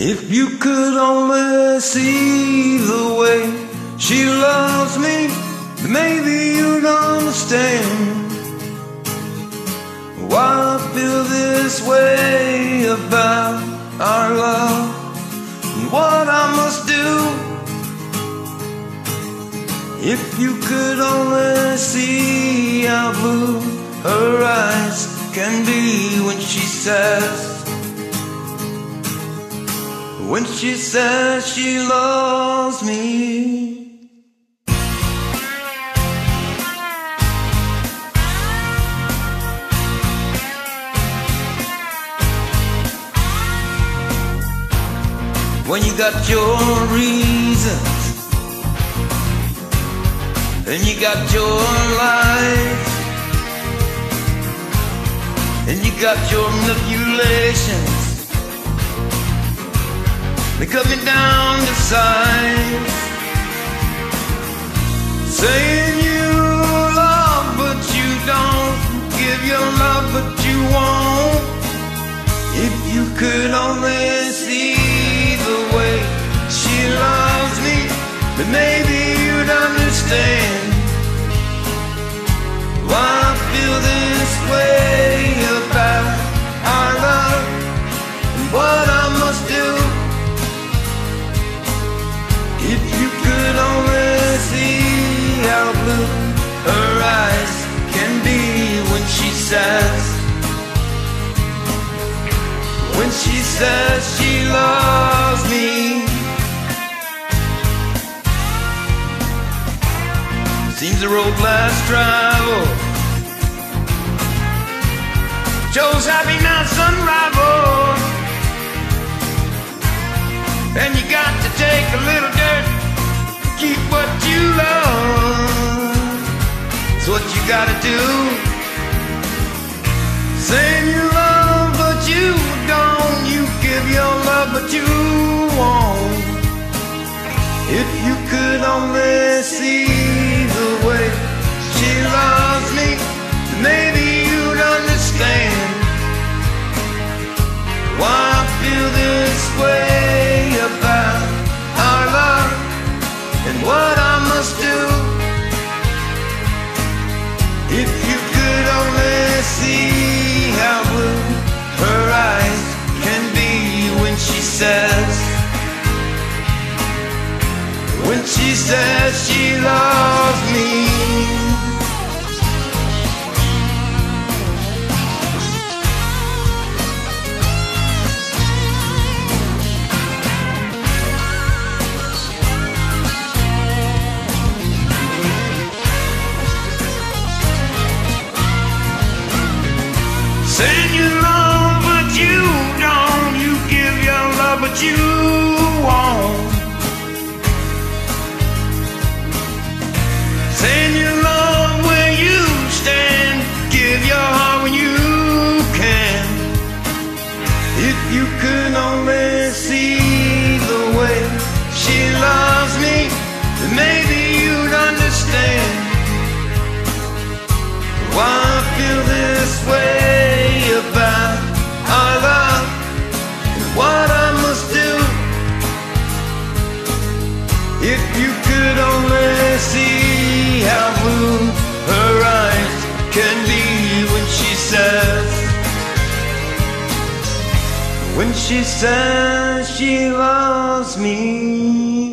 If you could only see the way she loves me, maybe you'd understand why I feel this way about our love and what I must do. If you could only see how blue her eyes can be when she says she loves me. When you got your reasons and you got your life and you got your manipulations, they cut me down to size, saying you love but you don't, give your love but you won't. If you could only see the way she loves me, then maybe you'd understand why I feel this way about our love and what I must do. If you could only see how blue her eyes can be when she says she loves me. Seems the road less traveled shows happiness unrivaled, and you got to take a little dirt to keep what you love. It's what you gotta do. Saying you love but you don't, you give your love but you won't. If you could only see the way she loves me, maybe you'd understand why I feel this way about our love and what I must do. If you could only see how blue her eyes can be when she says she loves me. Saying you love but you don't, you give your love but you won't. Saying you love where you stand, give your heart when you can. If you could only see the way she loves me, then maybe you'd understand why I feel this way about our love and what I must do. If you could only see how blue her eyes can be when she says she loves me.